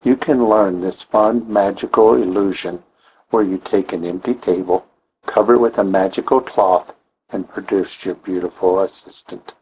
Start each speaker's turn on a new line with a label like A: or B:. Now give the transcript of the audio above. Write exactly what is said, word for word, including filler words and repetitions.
A: You can learn this fun, magical illusion where you take an empty table, cover it with a magical cloth, and produce your beautiful assistant.